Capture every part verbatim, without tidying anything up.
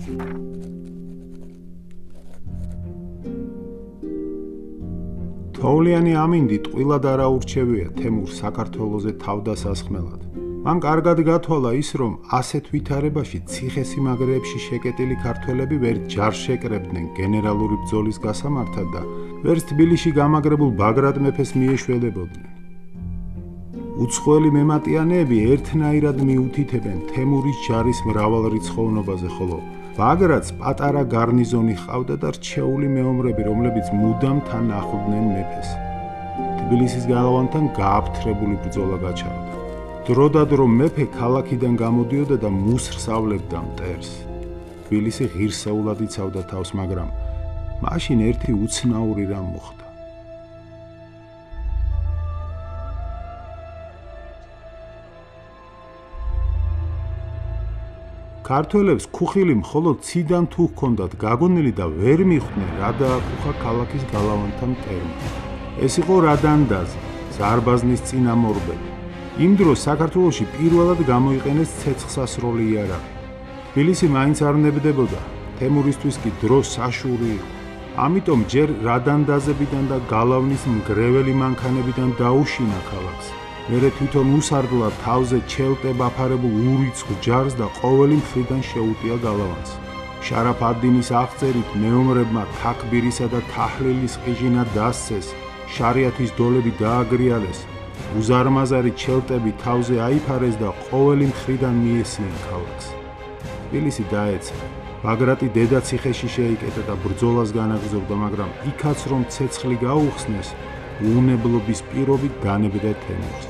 თოვლიანი ამინდი ტყუილად არ აურჩევია თემურს საქართველოზე თავდასასხმელად. მან კარგად გათვალა ის, რომ ასეთ ვითარებაში ციხესიმაგრეებში შეკეტილი ქართველები ვერ ჯარ შეკრებდნენ გენერალური ბრძოლის გასამართად და ვერც თბილისში გამაგრებულ ბაგრატ მეფეს მიეშველებოდნენ. უცხოელი მემატიანეები ერთნაირად მიუთითებენ თემურის ჯარის მრავალრიცხოვნობაზე, ხოლო ბაგრატს პატარა გარნიზონი ჰყავდა და რჩეული მეომრები, რომლებიც მუდამ თან ახლდნენ მეფეს. თბილისის გალავანთან გააფთრებული ბრძოლა გაჩაღდა. დროდადრო მეფე ქალაქიდან გამოდიოდა და მუსრს ავლებდა მტერს. თბილისი ღირსეულად იცავდა თავს, მაგრამ მაშინ ერთი უცნაური რამ მოხდა. ქართველებს ქუხილი მხოლოდ ციდან თუ ჰქონდათ გაგონილი და ვერ მიხვდნენ რა დააკუხა ქალაქის გალავანთან მტერმა. ეს იყო რადანდაზი, ზარბაზნის წინამორბედი. იმ დროს საქართველოში პირველად გამოიყენეს ცეცხლსასროლი იარაღი. თბილისი მაინც არ ნებდებოდა, თემურისთვის კი დრო საშური იყო. ამიტომ ჯერ რადანდაზებიდან და გალავნის მგრეველი მანქანებიდან დაუშინა ქალაქს. მერე თვითონ უსარდლად თავზე ჩელტებ აფარებულ ურიცხ ჯარს და ყოველი მხრიდან შეუტია გალავანს. შარაფ ad-დინის აღწერით მეომრებმა თაქბირისა და თაჰლილის ყიჟინა დასცეს, შარიათის დოლები დააგრიალეს, უზარმაზარი ჩელტები თავზე აიფარეს და ყოველი მხრიდან მიესიან ქალაქს. თბილისი დაეცა. ბაგრატი დედაციხეში შეიკეტა და ბრძოლას განაგრძობდა, მაგრამ იქაც რომ ცეცხლი გაუხსნეს, უუნებლობის პირობით განებდა თემურს.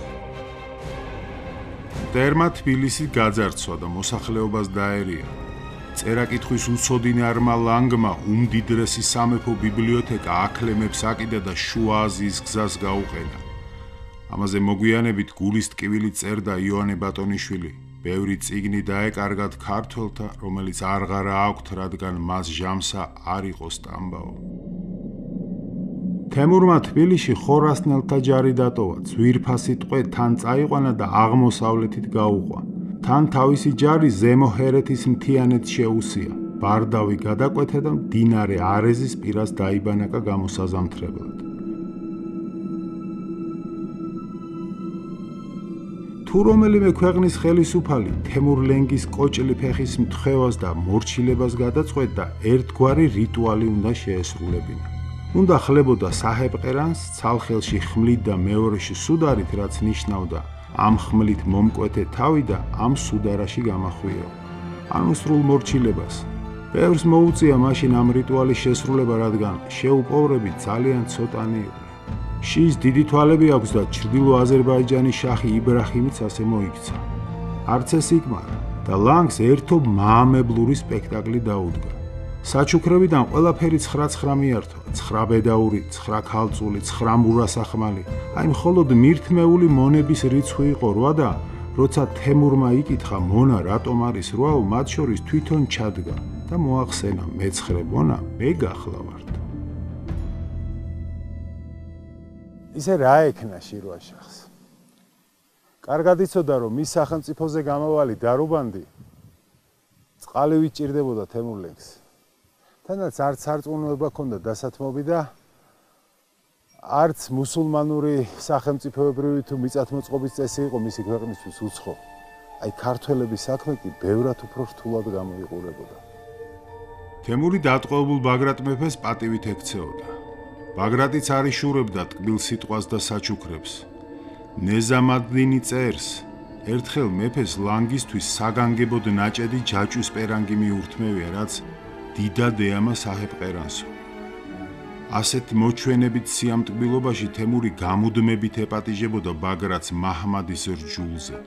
მტერმა თბილისი გაძარცვა და მოსახლეობას დაერია. წერა-კითხვის უცოდინარმა ლანგმა უმდიდრესი სამეფო ბიბლიოთეკა აკლემებს აკიდა და შუა აზიის გზას გაუყენა. ამაზე მოგვიანებით გულის ტკივილი წერდა იოანე ბატონიშვილი. ბევრი წიგნი დაეკარგათ ქართველთა, რომელიც არღარა აქვთ, რადგან მას ჟამსა არ იყო სტამბაო. თემურმა თბილისში ხორასნელთა ჯარი დატოვა, ძვირფასი ტყვე თან წაიყვანა და აღმოსავლეთით გაუყვა. თან თავისი ჯარი ზემო ჰერეთის მთიანეთს შეუსია. ბარდავი გადაკვეთა და მდინარე არეზის პირას დაიბანაკა გამოსაზამთრებლად. თუ რომელიმე ქვეყნის ხელისუფალი თემურლენგის კოჭლი ფეხის მთხვევას და მორჩილებას გადაწყვეტდა, ერთგვარი რიტუალი უნდა შეესრულებინა. უნდა ხლებოდა საჰეპყერანს ცალხელში ხმლით და მეორეში სუდარით, რაც ნიშნავდა ამ ხმლით მომკვეთე თავი და ამ სუდარაში გამახვიო. ანუ სრულ მორჩილებას. ბევრს მოუწია მაშინ ამ რიტუალის შესრულება, რადგან შეუპოვრები ძალიან ცოტანი იყო. შიის დიდი თვალები აქვს და ჩრდილო აზერბაიჯანის შაჰი იბრაჰიმიც ასე მოიქცა. არც ეს იკმარა და ლანგს ერთობ მაამებლური სპექტაკლი დაუდგა. საჩუქრებიდან ყველაფერი ცხრა ცხრა მიართვა, ცხრა ბედაური, ცხრა ქალწული, ცხრა მურასახმალი. აი მხოლოდ მირთმეული მონების რიცხვი იყო რვა და როცა თემურმა იკითხა მონა რატომ არის რვაო, მათ შორის თვითონ ჩადგა და მოახსენა მეცხრე მონა მე გახლავართ. ისე რა ეკნა შირვაშახს. კარგად იცოდა რომ მის სახელმწიფოზე გამავალი დარუბანდი წყალი ვიჭირდებოდა თემურლენგს. თანაც არც სარწმუნოება ჰქონდა დასათმობი და არც მუსულმანური სახელმწიფოებრივი თუ მიწათმოწყობის წესი იყო მისი ქვეყნისთვის უცხო. აი ქართველების საქმე კი ბევრად უფრო რთულად გამოიყურებოდა. თემური დატყვევებულ ბაგრატ მეფეს პატივით ექცეოდა. ბაგრატიც არ იშურებდა ტკბილ სიტყვას და საჩუქრებს. ნეზამ ad-დინი წერს, ერთხელ მეფეს ლანგისთვის საგანგებოდ ნაჭედი ჯაჭვის პერანგი მიურთმევია, რაც დიდად ეამა საჰეპყერანსო. ასეთ მოჩვენებით სიამტკბილობაში თემური გამუდმებით ეპატიჟებოდა ბაგრატს მაჰმადის რჯულზე.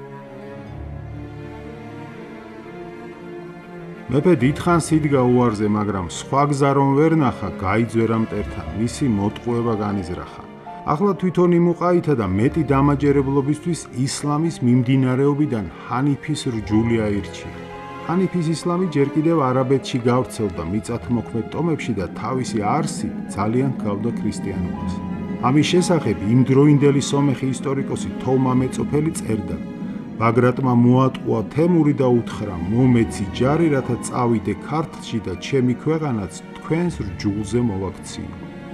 მეფე დიდხანს იდგა უარზე, მაგრამ სხვა გზა რომ ვერ ნახა, გაიძვერა მტერთან, მისი მოტყუება განიზრახა. ახლა თვითონ იმუყაითა და მეტი დამაჯერებლობისთვის ისლამის მიმდინარეობიდან ჰანიფის რჯული აირჩია. ჰანიფის ისლამი ჯერ კიდევ არაბეთში გავრცელდა მიწათმოქმედ ტომებში და თავისი არსით ძალიან ჰგავდა ქრისტიანობას. ამის შესახებ იმდროინდელი სომეხი ისტორიკოსი თომა მეწოფელი წერდა: ბაგრატმა მოატყუა თემური და უთხრა: "მომეცი ჯარი, რათა წავიდე ქართლში და ჩემი ქვეყანაც თქვენს რჯულზე მოვაქციო."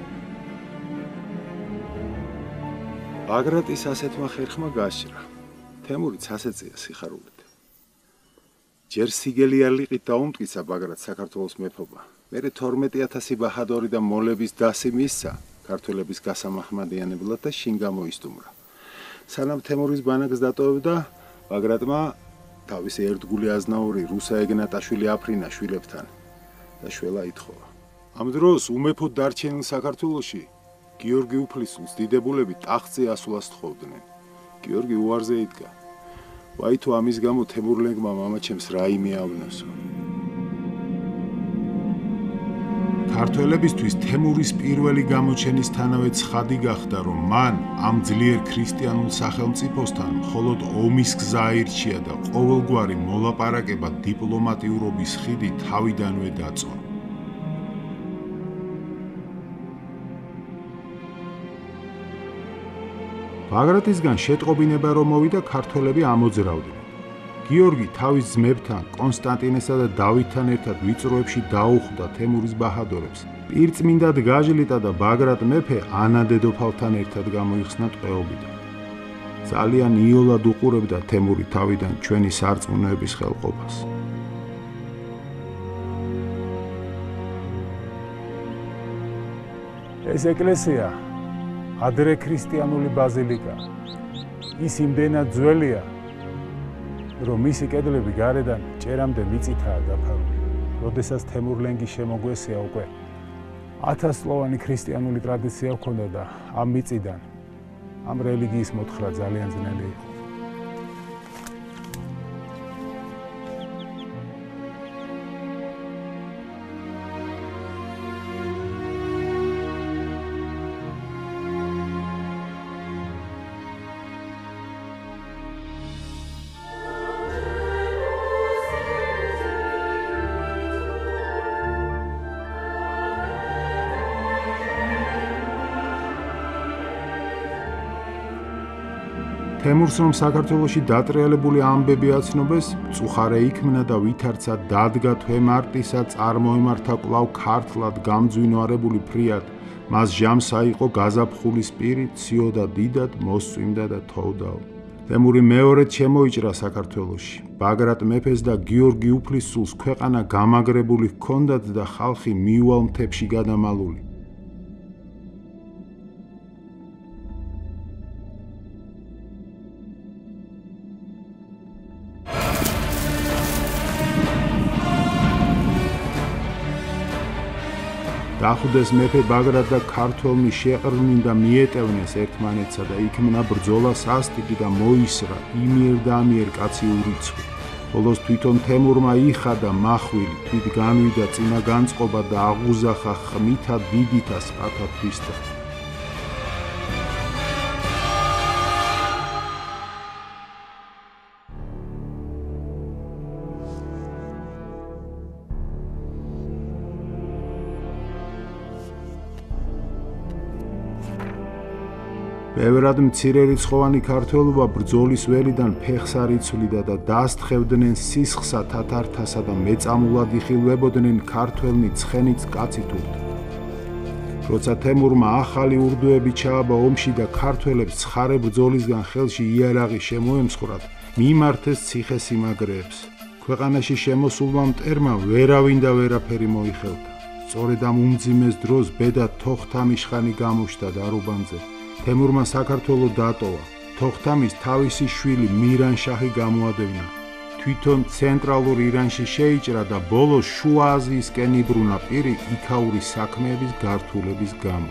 ბაგრატის ასეთმა ხერხმა გასჭრა. თემურიც ასეწია სიხარულით. ჯერ სიგელი არ ლიყით დაუმტკიცა ბაგრატს საქართველოს მეფობა. მერე თორმეტი ათასი ბაჰადორი და მოლების დასი მისცა ქართველების გასამახმადიანებლად და შინ გამოისტუმრა. სანამ თემურის ბანაკს დატოვებდა, ბაგრატმა თავისი ერთგული აზნაური რუსა ეგნატაშვილი აფრინა შვილებთან და შველა ითხოვა. ამ დროს უმეფოდ დარჩენილ საქართველოში გიორგი უფლისწულს დიდებულები ტახტზე ასვლას თხოვდნენ. გიორგი უარზე იდგა. ვაი თუ ამის გამო თემურლენგმა მამაჩემს რაიმე ავნოსო. ქართველებისთვის თემურის პირველი გამოჩენისთანავე ცხადი გახდა, რომ მან ამ ძლიერ ქრისტიანულ სახელმწიფოსთან მხოლოდ ომის გზა აირჩია და ყოველგვარი მოლაპარაკება დიპლომატიურობის ხიდი თავიდანვე დაწვა. ბაგრატისგან შეტყობინება რომ მოვიდა, ქართველები ამოძრავდნენ. გიორგი თავის ძმებთან, კონსტანტინესა და დავითთან ერთად ვიწროებში დაუხვდა თემურის ბაჰადორებს. პირწმინდად გაჟლიტა და ბაგრატ მეფე ანა დედოფალთან ერთად გამოიხსნა ტყვეობიდან. ძალიან იოლად უყურებდა თემური თავიდან ჩვენი სარწმუნოების ხელყოფას. ეს ეკლესია ადრე ქრისტიანული ბაზილიკა. ის იმდენად ძველია, რომ მისი კედლები გარედან ჭერამდე მიწითაა დაფარული. როდესაც თემურლენგი შემოგვესია, უკვე ათასწლოვანი ქრისტიანული ტრადიცია ჰქონდა და ამ მიწიდან ამ რელიგიის მოთხრა ძალიან ძნელი იყო. თემურს რომ საქართველოში დატრიალებული ამბები აცნობეს, მწუხარე იქმნა და ვითარცა დადგა თვე მარტისა წარმოემართა კვლავ ქართლად გამძვინვარებული ფრიად, მას ჟამს აიყო გაზაფხულის პირი, ციოდა დიდად, მოსწვიმდა და თოვდაო. თემური მეორედ შემოიჭრა საქართველოში. ბაგრატ მეფეს და გიორგი უფლისწულს ქვეყანა გამაგრებული ჰქონდათ და ხალხი მიუვალ მთებში გადამალული. დახვდეს მეფე ბაგრატ და ქართველნი შეყრდნին და მიეტევნეს ერთმანეთსა და იქმნა ბრძოლა სასტიკი და მოისრა იმიერ და ამიერ კაცი ურიცხვი. ბოლოს თვითონ თემურმა იხადა მახვილი, თვით განვიდა წინა განწყობა და აღუზახა ხმითა დიდითა სპართა თვისთა. ბევრად მცირერიცხოვანი ქართველობა ბრძოლის ველიდან ფეხს არ იცვლიდა და დასთხევდნენ სისხლსა თათართასა და მეწამულად იხილვებოდნენ ქართველნი ცხენით კაცით ურთ. როცა თემურმა ახალი ურდუები ჩააბა ომში და ქართველებს ცხარე ბრძოლისგან ხელში იარაღი შემოემსხვრათ, მიმართეს ციხესიმაგრეებს. ქვეყანაში შემოსულმა მტერმა ვერავინ და ვერაფერი მოიხელთა. სწორედ ამ უმძიმეს დროს ბედა თოხთამიშხანი გამოჩნდა დარუბანზე. თემურმა საქართველო დატოვა. თოხთამის თავისი შვილი მირანშაჰი გამოადევნა. თვითონ ცენტრალურ ირანში შეიჭრა და ბოლოს შუა აზიისკენ იბრუნა პირი იქაური საქმეების გართულების გამო.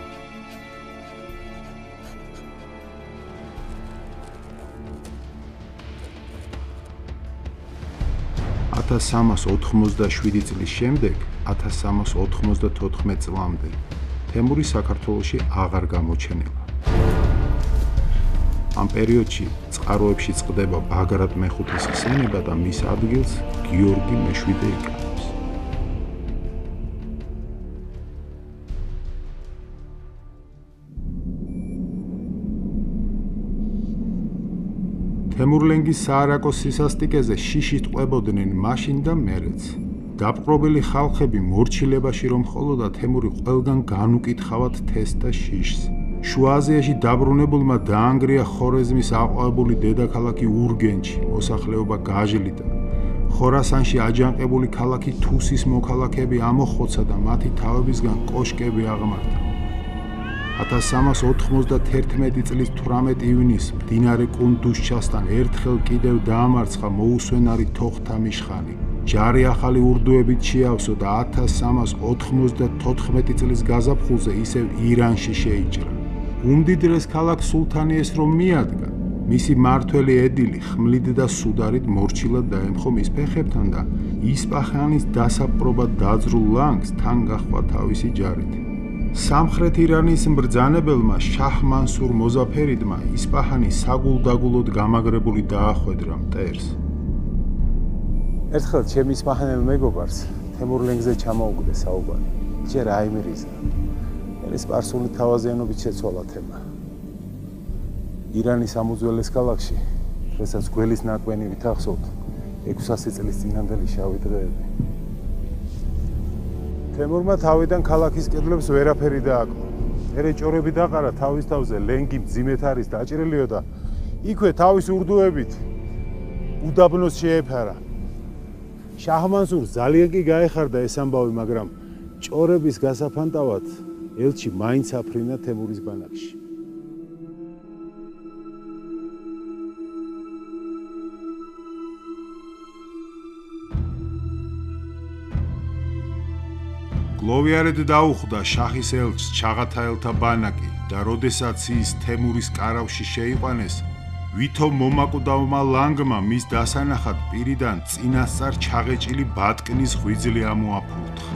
ათას სამას ოთხმოცდაშვიდი წლის შემდეგ, ათას სამას ოთხმოცდათოთხმეტ წლამდე, თემური საქართველოში აღარ გამოჩენილა. ამ პერიოდში წყაროებში წყდება ბაგრატ მეხუთის ხსენება და მის ადგილს გიორგი მეშვიდე იკავებს. თემურლენგის საარაკოს სისასტიკეზე შიშით ყვებოდნენ მაშინ და მერეც. დაპყრობილი ხალხები მორჩილებაში რომ ხოლოდა თემური ყველგან განუკითხავად თესს და შიშს. შუა აზიაში დაბრუნებულმა დაანგრია ხორეზმის აყვავებული დედაქალაქი ურგენჩი, მოსახლეობა გაჟლიტა. ხორასანში აჯანყებული ქალაქი თუსის მოქალაქეები ამოხოცა და მათი თავებისგან კოშკები აღმართა. ათას სამას ოთხმოცდათერთმეტი წლის თვრამეტი ივნისს მდინარე კუნდუშჩასთან ერთხელ კიდევ დაამარცხა მოუსვენარი თოხთამიშხანი. ჯარი ახალი ურდუებით შეავსო და ათას სამას ოთხმოცდათოთხმეტი წლის გაზაფხულზე ისევ ირანში შეიჭრა. უმდიდრეს ქალაქ სულთანიეს რომ მიადგა, მისი მართველი ედილი ხმლით და სუდარით მორჩილად დაემხო მის ფეხებთან და ისპაჰანის დასაპყრობად დაძრულ ლანგს თან გაჰყვა თავისი ჯარით. სამხრეთ ირანის მბრძანებელმა შაჰ მანსურ მოზაფერიდმა ისპაჰანი საგულდაგულოდ გამაგრებული დაახვედრა მტერს. ერთხელ ჩემი ისპაჰანელ მეგობარს თემურლენგზე ჩამოუგდე საუბარი. ჯერ აიმირიზა. ეს სპარსული თავაზიანობით შეცვალა თემა. ირანის ამ უძველეს ქალაქში, დღესაც გველის ნაკვენი ვითახსოვთ, ექვსასი წლის წინანდელი შავი დღეები. თემურმა თავიდან ქალაქის კედლებს ვერაფერი დააკლო. მერე ჭორები დაყარა თავის თავზე, ლენგი მძიმედ არის დაჭრილიო და იქვე თავის ურდუებით უდაბნოს შეეფარა. შაჰ მანსურს ძალიან კი გაეხარდა ეს ამბავი, მაგრამ ჭორების გასაფანტავად ელჩი მაინც აფრინა თემურის ბანაკში. გლოვიარედ დაუხვდა შაჰის ელჩს ჩაღათაელთა ბანაკი და როდესაც ის თემურის კარავში შეიყვანეს, ვითომ მომაკვდავმა ლანგმა მის დასანახად პირიდან წინასწარ ჩაღეჭილი ბატკნის ღვიძლი ამოაფურთხა.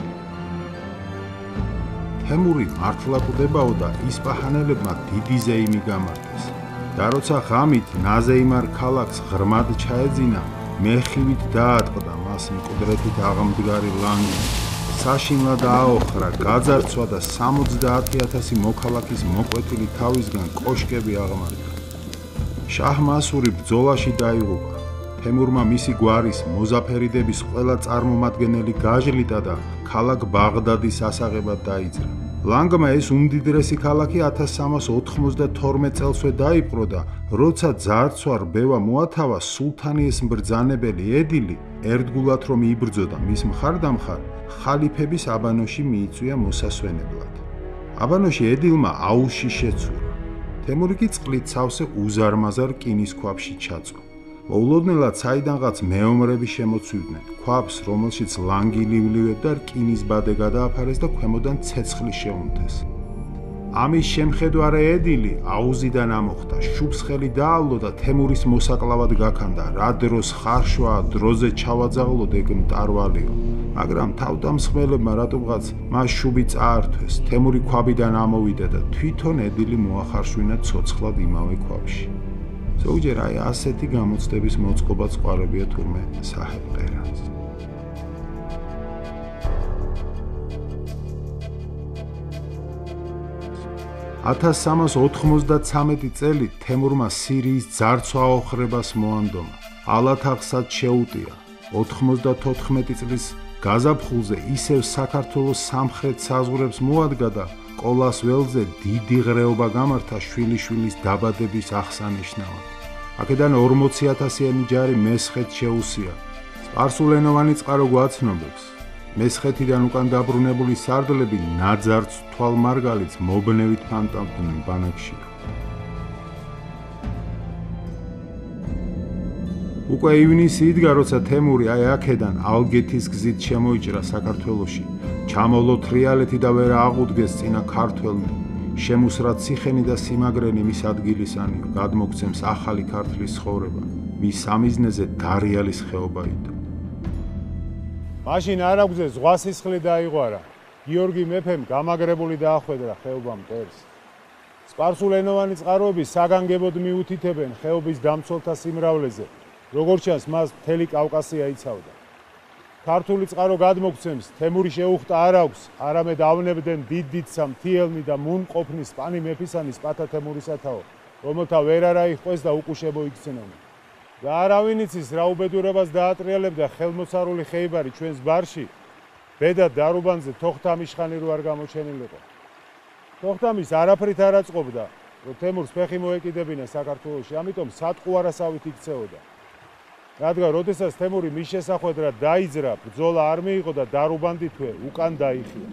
თემური მართლა კვდებაო და ისპაჰანელებმა დიდი ზეიმი გამართეს. და როცა ღამით ნაზეიმარ ქალაქს ღრმად ჩაეძინა, მეხივით დაატყდა მას მკვდრეთით აღმდგარი ლანგი. საშინლად აოხრა, გაძარცვა და სამოცდაათი ათასი მოქალაქის მოკვეთილი თავისგან კოშკები აღმართა. შაჰ მანსური ბრძოლაში დაიღუპა. თემურმა მისი გვარის მოზაფერიდების ყველა წარმომადგენელი გაჟლიტა და ქალაქ ბაღდადის ასაღებად დაიძრა. ლანგმა ეს უმდიდრესი ქალაქი ათას სამას ოთხმოცდათორმეტ წელსვე დაიპყრო და როცა ძარცვა რბევა მოათავა, სულთანიეს მბრძანებელი ედილი ერთგულად რომ იბრძოდა მის მხარდამხარ, ხალიფების აბანოში მიიწვია მოსასვენებლად. აბანოში ედილმა აუში შეცურა. თემური კი წყლით სავსე უზარმაზარ რკინის ქვაბში ჩაწვა. მოულოდნელად საიდანღაც მეომრები შემოცვიდნენ, ქვაბს, რომელშიც ლანგი ლივლივებ და რკინის ბადე გადააფარეს და ქვემოდან ცეცხლი შეუნთეს. ამის შემხედვარე ედილი აუზიდან ამოხდა, შუბს ხელი დაავლო და თემურის მოსაკლავად გაქანდა, რა დროს ხარშვა, დროზე ჩავაძაღლოდ ეგ მტარვალიო. მაგრამ თავდამსხმელებმა რატომღაც მას შუბი წაართვეს, თემური ქვაბიდან ამოვიდა და თვითონ ედილი მოახარშვინა ცოცხლად იმავე ქვაბში. ზოგჯერ აი ასეთი გამოცდების მოწყობაც ყვარებია თურმე საჰებ ყერანს. ათას სამას ოთხმოცდათსამეტი წელი თემურმა სირიის ძარცვა აოხრებას მოანდომა. ალათაღსაც შეუტია. ოთხმოცდათოთხმეტი წლის გაზაფხულზე ისევ საქართველოს სამხრეთ საზღვრებს მოადგა და ყოლას ველზე დიდი ღრეობა გამართა შვილიშვილის დაბადების აღსანიშნავად. აქედან ორმოცი ათასიანი ჯარი მესხეთს შეუსია. სპარსულენოვანი წყარო გვაცნობებს. მესხეთიდან უკან დაბრუნებული სარდლები ნაძარც თვალმარგალიც მობნევით ფანტავდნენ ბანაკში. უკვე ივნისი იდგა, როცა თემური აი აქედან ალგეთის გზით შემოიჭრა საქართველოში. ჩამოლო თრიალეთი და ვერ აღუდგეს წინა ქართველნი. შემუსრა ციხენი და სიმაგრენი მის ადგილისანი, გადმოგცემს ახალი ქართლის ცხოვრება. მის სამიზნეზე დარიალის ხეობა იდა. მაშინ არაგვზე ზღვასისხლი დაიღვარა. გიორგი მეფემ გამაგრებული დაახვედრა ხეობა მტერს. სპარსულენოვანი წყაროები საგანგებოდ მიუთითებენ ხეობის დამცველთა სიმრავლეზე. როგორც ჩანს, მას მთელი კავკასია იცავდა. ქართული წყარო გადმოგცემს, თემური შეუხტა არ აქვს, არამედ ავნებდნენ დიდ-დიდსა მთიელნი და მუნყოფნი სპანი მეფისანი სპათა თემურისათაო, რომელთა ვერ არა იხვეს და უკუშებო იქცნენ. და არავინ იცის რა უბედურებას დაატრიალებდა ხელმოცარული ხეიბარი ჩვენს ბარში. ბედა დარუბანზე თოხთამიშხანი რო არ გამოჩენილიყო. თოხთამის არაფრით არ აწყობდა, რომ თემურს ფეხი მოეკიდებინა საქართველოში, ამიტომ სატყუარასავით იქცეოდა. რადგან როდესაც თემური მის შესახვედრად დაიძრა, ბრძოლა არ მიიღო და დარუბანდითვე უკან დაიხია.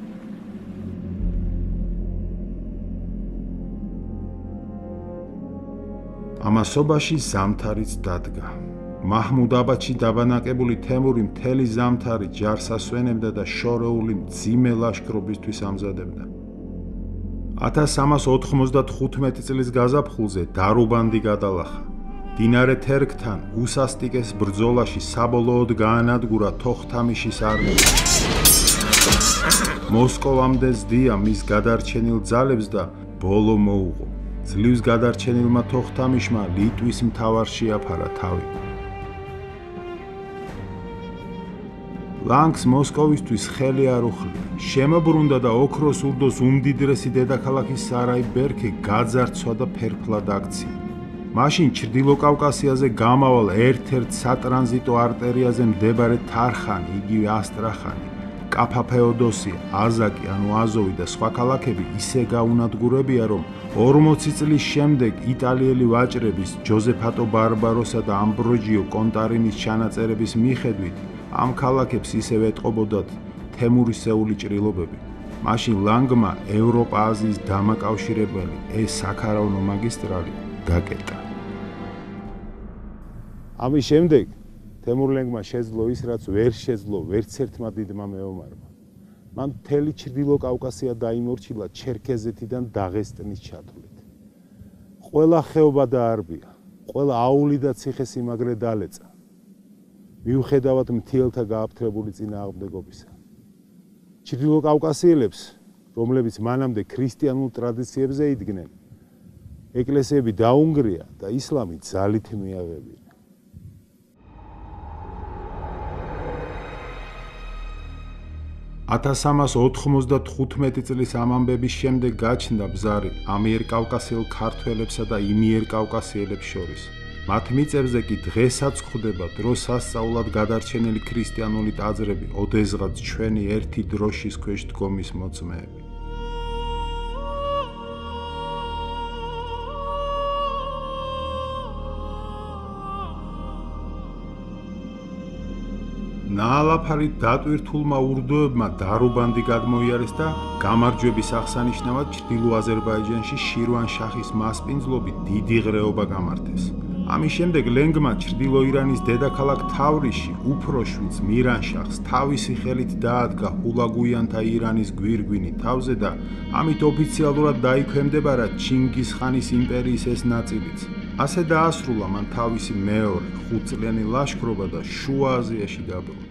ამასობაში ზამთარიც დადგა. მაჰმუდ აბადში დაბანაკებული თემური მთელი ზამთარი ჯარს ასვენებდა და შორეული მძიმე ლაშქრობისთვის ამზადებდა. ათას სამას ოთხმოცდათხუთმეტი წლის გაზაფხულზე დარუბანდი გადალახა. დინარე თერგთან უსასტიკეს ბრძოლაში საბოლოოდ გაანადგურა თოხთამიშის არმია. მოსკოვამდე ზდია მის გადარჩენილ ძალებს და ბოლო მოუღო. ძლივს გადარჩენილმა თოხთამიშმა ლიტვის მთავარ შეაფარა თავი. ლანგს მოსკოვისთვის ხელი არ უხლია. შემობრუნდა და ოქროს ურდოს უმდიდრესი დედაქალაქის სარაი ბერქე გაძარცვა და ფერფლად აქცია. მაშინ ჩრდილო კავკასიაზე გამავალ ერთ-ერთ სატრანზიტო არტერიაზე მდებარე თარხანი, იგივე ასტრახანი, კაფა ფეოდოსია, აზაკი ანუ აზოვი და სხვა ქალაქები ისე გაუნადგურებია, რომ ორმოცი წლის შემდეგ იტალიელი ვაჭრების ჯოზეფატო ბარბაროსა და ამბროჯიო კონტარინის ჩანაწერების მიხედვით ამ ქალაქებს ისევ ეტყობოდათ თემურისეული ჭრილობები. მაშინ ლანგმა ევროპა-აზიის დამაკავშირებელი ეს საქარავნო მაგისტრალი გაკეტა. ამის შემდეგ თემურლენგმა შეძლო ის, რაც ვერ შეძლო ვერც ერთმა დიდმა მეომარმა. მან მთელი ჩრდილო კავკასია დაიმორჩილა ჩერქეზეთიდან დაღესტნის ჩათვლით. ყველა ხეობა დაარბია, ყველა აული და ციხესიმაგრე დალეწა. მიუხედავად მთიელთა გააფთრებული წინააღმდეგობისა. ჩრდილო კავკასიელებს, რომლებიც მანამდე ქრისტიანულ ტრადიციებზე იდგნენ, ეკლესიები დაუნგრია და ისლამი ძალით მიაღებია. ათას სამას ოთხმოცდათხუთმეტი წლის ამ ამბების შემდეგ გაჩნდა ბზარი ამიერკავკასიელ ქართველებსა და იმიერკავკასიელებს შორის. მათ მიწებზე კი დღესაც გვხვდება დროს სასწაულად გადარჩენილი ქრისტიანული ტაძრები, ოდესღაც ჩვენი ერთი დროშის ქვეშ დგომის მოწმეები. ნაალაფარით დატვირთულმა ურდოებმა დარუბანდი გადმოიარეს და გამარჯვების აღსანიშნავად ჩრდილო აზერბაიჯანში შირვანშაჰის მასპინძლობით დიდი ღრეობა გამართეს. ამის შემდეგ ლენგმა ჩრდილო ირანის დედაქალაქ თავრიში უფროშვიდს მირანშაჰს თავისი ხელით დაადგა ჰულაგუიანთა ირანის გვირგვინი თავზე და ამით ოფიციალურად დაიქვემდებარა ჩინგისხანის იმპერიის ეს ნაწილიც. ასე დაასრულა მან თავისი მეორე ხუთწლიანი ლაშქრობა და შუა აზიაში დაბრუნდა.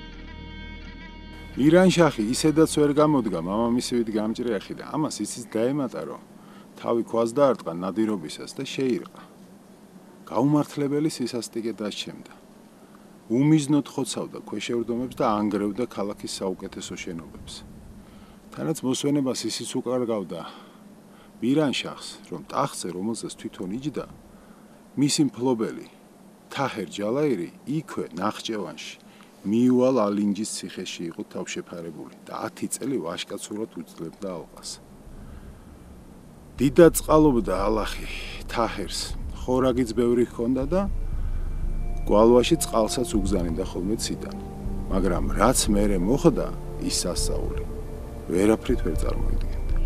მირანშაჰი ისედაც ვერ გამოდგა მამამისივით გამჭრიახი და ამას ისიც დაემატა, რომ თავი ქვას დაარტყა ნადირობისას და შეირყა. გაუმართლებელი სისასტიკე დასჩემდა. უმიზნოდ ხოცავდა ქვეშევრდომებს და ანგრევდა ქალაქის საუკეთესო შენობებს. თანაც მოსვენებას ისიც უკარგავდა მირანშაჰს, რომ ტახტზე, რომელზეც თვითონ იჯდა, მისი მფლობელი თაჰერ ჯალაირი იქვე ნახჭევანში მიუვალ ალინჯის ციხეში იყო თავშეფარებული და ათი წელი ვაჟკაცურად უძლებდა ალყას. დიდად წყალობდა ალახი თაჰერს, ხორაგიც ბევრი ჰქონდა და გვალვაში წყალსაც უგზავნიდა ხოლმე ციდან, მაგრამ რაც მერე მოხდა ის სასწაული ვერაფრით ვერ წარმოიდგენდა.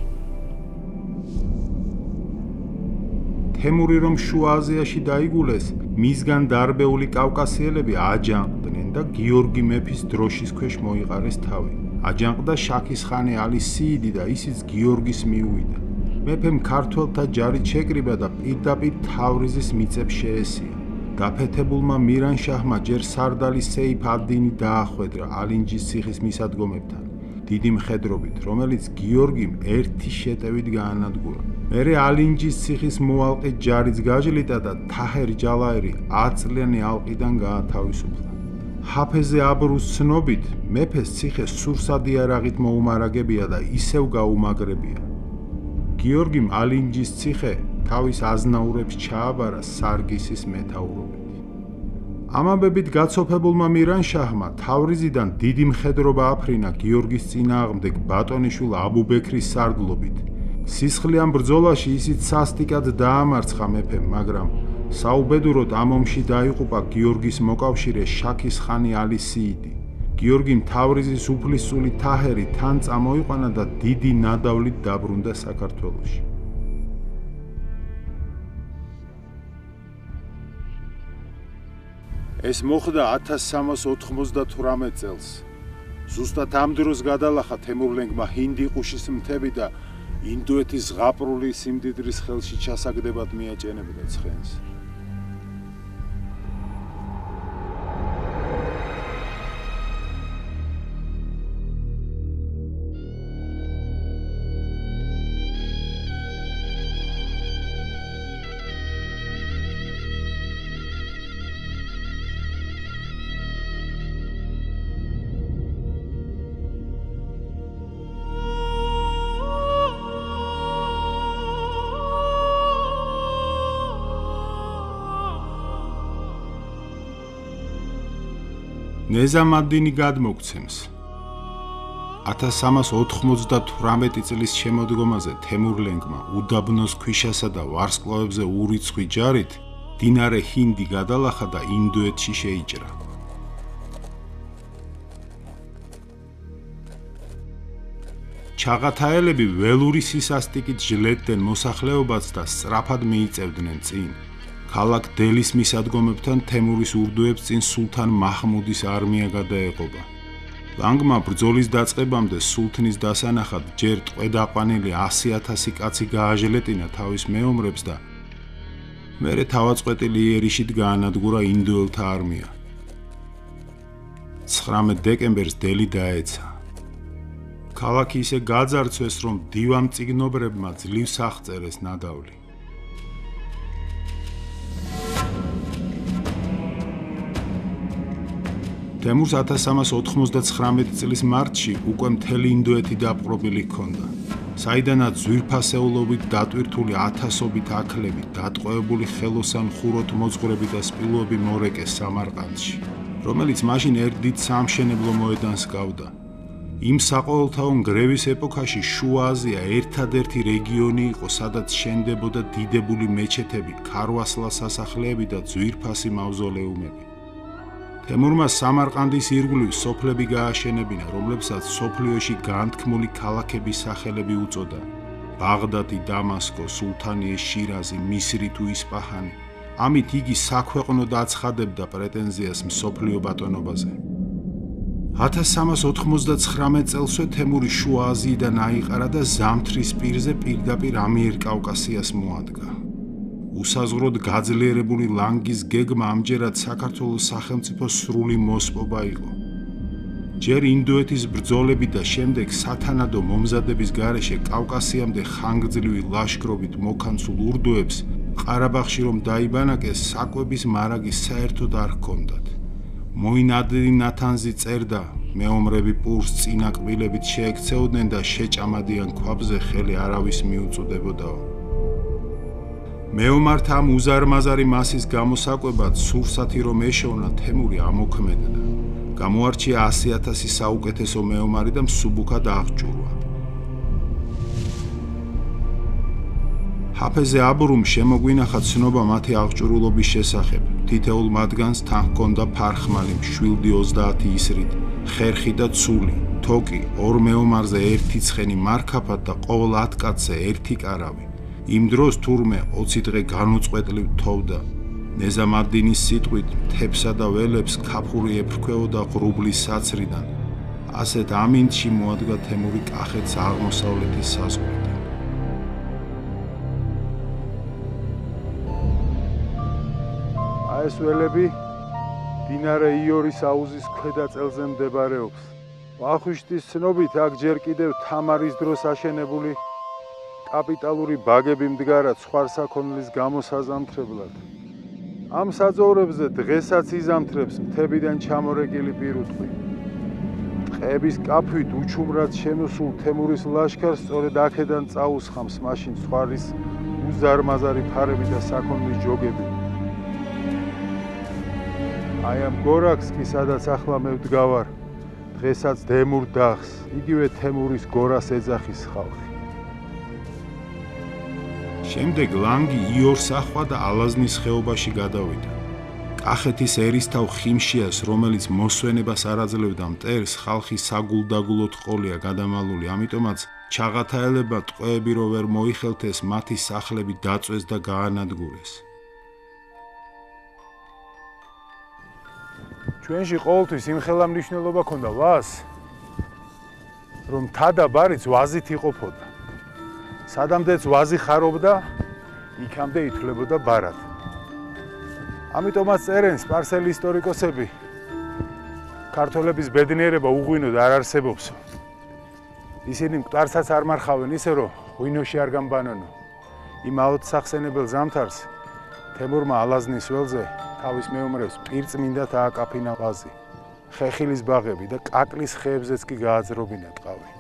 თემური რომ შუა აზიაში დაიგულეს, მისგან დარბეული კავკასიელები აჯანყდნენ და გიორგი მეფის დროშის ქვეშ მოიყარეს თავი. აჯანყდა შაქისხანი ალი სიიდი და ისიც გიორგის მიუვიდა. მეფემ ქართველთა ჯარით შეკრიბა და პირდაპირ თავრიზის მიწებს შეესია. გაფეთებულმა მირანშაჰმა ჯერ სარდალი სეიფ ად-დინი დაახვედრა ალინჯის ციხის მისადგომებთან, დიდი მხედრობით, რომელიც გიორგიმ ერთი შეტევით გაანადგურა. მერე ალინჯის ციხის მოალყით ჯარიც გაჟლიტა და თაჰერ ჯალაირი ათწლიანი ალყიდან გაათავისუფლა. ჰაფეზე აბრუს ცნობით, მეფეს ციხე სურსადი იარაღით მოუმარაგებია და ისევ გაუმაგრებია. გიორგიმ ალინჯის ციხე თავის აზნაურებს ჩააბარა სარგისის მეთაურობით. ამბებით გაცოფებულმა მირანშაჰმა თავრიზიდან დიდი მხედრობა აფრინა გიორგის წინააღმდეგ ბატონიშვილ აბუბექრის სარდლობით. სისხლიან ბრძოლაში ისიც სასტიკად დაამარცხა მეფემ, მაგრამ საუბედუროდ ამ ომში დაიღუპა გიორგის მოკავშირე შაქის ხანი ალი სიიდი. გიორგიმ თავრიზის უფლისწული თაჰერი თან წამოიყვანა და დიდი ნადავლით დაბრუნდა საქართველოში. ეს მოხდა ათას სამას ოთხმოცდათვრამეტ წელს. ზუსტად ამ დროს გადალახა თემურლენგმა ჰინდიყუშის მთები და ინდოეთის ზღაპრული სიმდიდრის ხელში ჩასაგდებად მიაჭენებდა ცხენს. ნეზამადდინი გადმოგცემს. ათას სამას ოთხმოცდათვრამეტი წლის შემოდგომაზე თემურლენგმა უდაბნოს ქვიშასა და ვარსკვლავებზე ურიცხვი ჯარით დინარე ჰინდი გადალახა და ინდოეთში შეიჭრა. ჩაღათაელები ველური სისასტიკით ჟლებდნენ მოსახლეობას და სწრაფად მიიწევდნენ წინ. ქალაქ დელის მისადგომებთან თემურის ურდუებს წინ სულთან მაჰმუდის არმია გადაეყობა. ლანგმა ბრძოლის დაწყებამდე სულთნის დასანახად ჯერ ტყვედაყვანილი ასი ათასი კაცი გააჟლეტინა თავის მეომრებს და მერე თავაწყვეტილი იერიშით გაანადგურა ინდოელთა არმია. ცხრამეტ დეკემბერს დელი დაეცა. ქალაქი ისე გაძარცვეს, რომ დივამწიგნობრებმა ძლივს აღწერეს ნადავლი. თემურს ათას სამას ოთხმოცდაცხრამეტი წლის მარტში უკვე მთელი ინდოეთი დაპყრობილი ჰქონდა, საიდანაც ძვირფასეულობით დატვირთული ათასობით აქლები, დატყვევებული ხელოსან ხუროთ მოძღვრები და სპილოები მორეკეს სამარყანდში, რომელიც მაშინ ერთ დიდ სამშენებლო მოედანს ჰგავდა. იმ საყოველთაო ნგრევის ეპოქაში შუა აზია ერთადერთი რეგიონი იყო, სადაც შენდებოდა დიდებული მეჩეთები, ქარვასლა სასახლეები და ძვირფასი მავზოლეუმები. თემურმა სამარყანდის ირგვლივ სოფლები გააშენებინა, რომლებსაც სოფლიოში განთქმული ქალაქების სახელები უწოდა: ბაღდადი, დამასკო, სულთანიე, შირაზი, მისრი თუ ისპაჰანი. ამით იგი საქვეყნოდ აცხადებდა პრეტენზიას მსოფლიო ბატონობაზე. ათას სამას ოთხმოცდაცხრამეტ წელსვე თემური შუა აზიიდან აიყარა და ზამთრის პირზე პირდაპირ ამიერკავკასიას მოადგა. უსაზღვროდ გაძლიერებული ლანგის გეგმა ამჯერად საქართველოს სახელმწიფოს სრული მოსპობა იყო. ჯერ ინდოეთის ბრძოლები და შემდეგ სათანადო მომზადების გარეშე კავკასიამდე ხანგრძლივი ლაშქრობით მოქანცულ ურდუებს ყარაბაღში რომ დაიბანაკეს, საკვების მარაგი საერთოდ არ ჰქონდათ. მოინადრი ნათანზი წერდა, მეომრები პურს წინაკბილებით შეექცეოდნენ და შეჭამადიან ქვაბზე ხელი არავის მიუწვდებოდაო. მეომართა ამ უზარმაზარი მასის გამოსაკვებად სურსათი რომ ეშოვნა, თემური ამოქმედდა. გამოარჩია ასი ათასი საუკეთესო მეომარი და მსუბუქად აღჭურვა. ჰაფეზე აბურუმ შემოგვინახა ცნობა მათი აღჭურულობის შესახებ. თითეულ მათგანს თან ჰქონდა ფარხმალი, მშვილდი ოცდაათი ისრით, ხერხი და ცული, თოკი, ორ მეომარზე ერთი ცხენი მარქაფად და ყოველ ათ კაცზე ერთი კარავი. იმ დროს თურმე ოცი დღე განუწყვეტლივ თოვდა. ნეზამადდინის სიტყვით მთებსა და ველებს ქაფური ეფრქვეოდა ღრუბლის საცრიდან. ასეთ ამინდში მოადგა თემური კახეთს აღმოსავლეთის საზღვრიდან. აი ეს ველები დინარე იორის აუზის ქვედა წელზე მდებარეობს. ვახუშტის ცნობით აქ ჯერ კიდევ თამარის დროს აშენებული კაპიტალური ბაგები მდგარა ცხვარსაქონლის გამოსაზამთრებლად. ამ საძოვრებზე დღესაც იზამთრებს მთებიდან ჩამორეკილი პირუტყვი. ტყეების კაფვით უჩუმრად შემოსულ თემურის ლაშქარს სწორედ აქედან წაუსხამს მაშინ ცხვარის უზარმაზარი ფარები და საქონლის ჯოგები. აი ამ გორაკს კი სადაც ახლა მე ვდგავარ, დღესაც დემურ დაღს, იგივე თემურის გორას ეძახის ხალხი. შემდეგ ლანგი იორს ახვა და ალაზნის ხეობაში გადავიდა. კახეთის ერისთავ ხიმშიას, რომელიც მოსვენებას არ აძლევდა მტერს, ხალხი საგულდაგულოდ ყოლია გადამალული, ამიტომაც ჩაღათაელებმა ტყვეები რო ვერ მოიხელთეს, მათი სახლები დაწვეს და გაანადგურეს. ჩვენში ყოველთვის იმხელა მნიშვნელობა ჰქონდა ვას, რომ მთა და ბარიც ვაზით იყოფოდა. სადამდეც ვაზი ხარობდა, იქამდე ითვლებოდა ბარად. ამიტომაც წერენ სპარსელი ისტორიკოსები, ქართველების ბედნიერება უღვინოდ არ არსებობს. ისინი მკვდარსაც არ მარხავენ ისე, რომ ღვინოში არ გამბანონო. იმ აოცახსენებელ ზამთარს თემურმა ალაზნის ველზე თავის მეომრებს პირწმინდად ააკაფინა ვაზი. ხეხილის ბაღები და კაკლის ხეებზეც კი გააძრობინა ტყავი.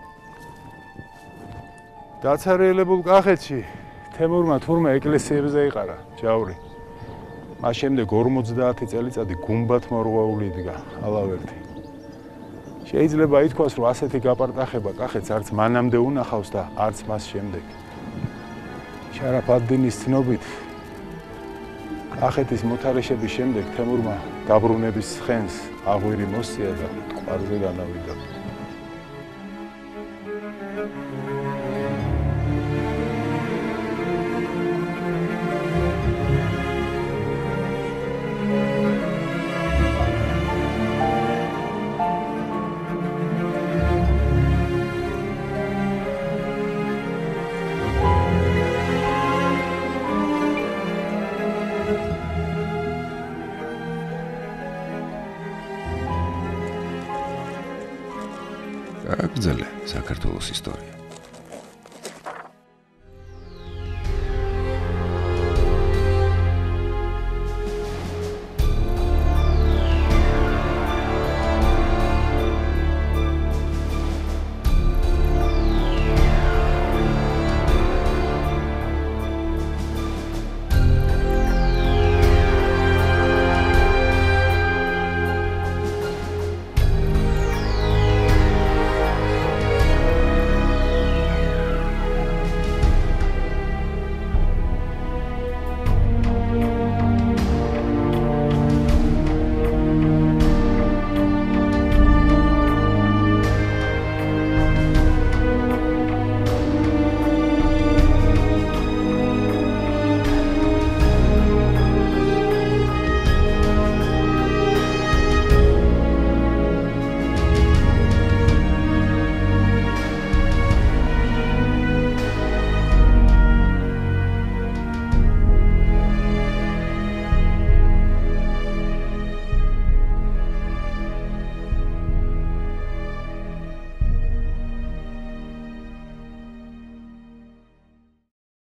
დაცარიელებულ კახეთში თემურმა თურმე ეკლესიებზე იყარა ჯავრი. მას შემდეგ ორმოცდაათი წელიწადი გუმბათ მორღვეული იდგა ალავერდი. შეიძლება ითქვას, რომ ასეთი გაპარტახება კახეთს არც მანამდე უნახავს და არც მას შემდეგ. შარაფ ად-დინის ცნობით, კახეთის მოთარეშების შემდეგ თემურმა დაბრუნების ცხენს აღვირი მოსწია და ტყვარზე განავიდა. აგრძელე საქართველოს ისტორია.